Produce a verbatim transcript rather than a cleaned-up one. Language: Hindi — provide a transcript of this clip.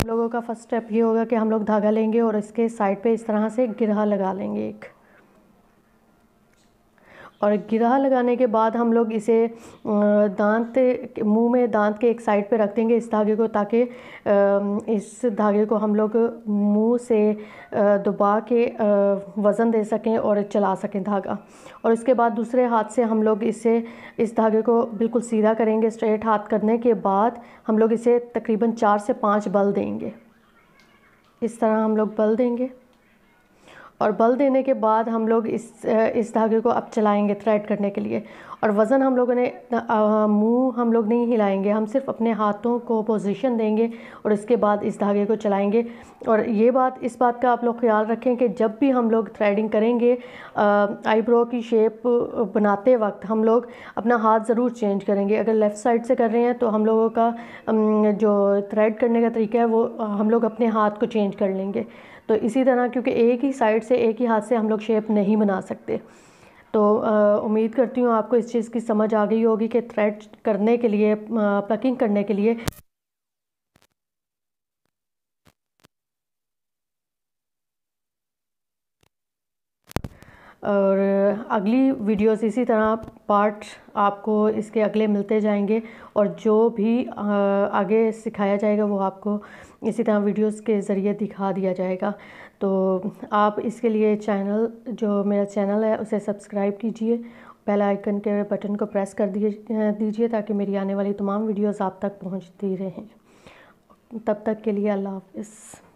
हम लोगों का फर्स्ट स्टेप ये होगा कि हम लोग धागा लेंगे और इसके साइड पे इस तरह से गिरहा लगा लेंगे एक, और गिरहा लगाने के बाद हम लोग इसे दांत मुंह में दांत के एक साइड पे रख देंगे इस धागे को, ताकि इस धागे को हम लोग मुंह से दबा के वज़न दे सकें और चला सकें धागा। और इसके बाद दूसरे हाथ से हम लोग इसे इस धागे को बिल्कुल सीधा करेंगे। स्ट्रेट हाथ करने के बाद हम लोग इसे तकरीबन चार से पाँच बल देंगे। इस तरह हम लोग बल देंगे और बल देने के बाद हम लोग इस इस धागे को अब चलाएंगे थ्रेड करने के लिए। और वज़न हम लोगों ने मुंह हम लोग नहीं हिलाएंगे, हम सिर्फ अपने हाथों को पोजीशन देंगे और इसके बाद इस धागे को चलाएंगे। और ये बात इस बात का आप लोग ख्याल रखें कि जब भी हम लोग थ्रेडिंग करेंगे, आईब्रो की शेप बनाते वक्त हम लोग अपना हाथ ज़रूर चेंज करेंगे। अगर लेफ़्ट साइड से कर रहे हैं तो हम लोगों का जो थ्रेड करने का तरीका है वो हम लोग अपने हाथ को चेंज कर लेंगे। तो इसी तरह, क्योंकि एक ही साइड से एक ही हाथ से हम लोग शेप नहीं बना सकते। तो उम्मीद करती हूँ आपको इस चीज़ की समझ आ गई होगी कि थ्रेड करने के लिए, प्लकिंग करने के लिए और अगली वीडियोस इसी तरह पार्ट आपको इसके अगले मिलते जाएंगे और जो भी आगे सिखाया जाएगा वो आपको इसी तरह वीडियोस के ज़रिए दिखा दिया जाएगा। तो आप इसके लिए चैनल, जो मेरा चैनल है उसे सब्सक्राइब कीजिए, बेल आइकन के बटन को प्रेस कर दिए दीजिए ताकि मेरी आने वाली तमाम वीडियोस आप तक पहुंचती रहें। तब तक के लिए अल्लाह हाफ़िज़।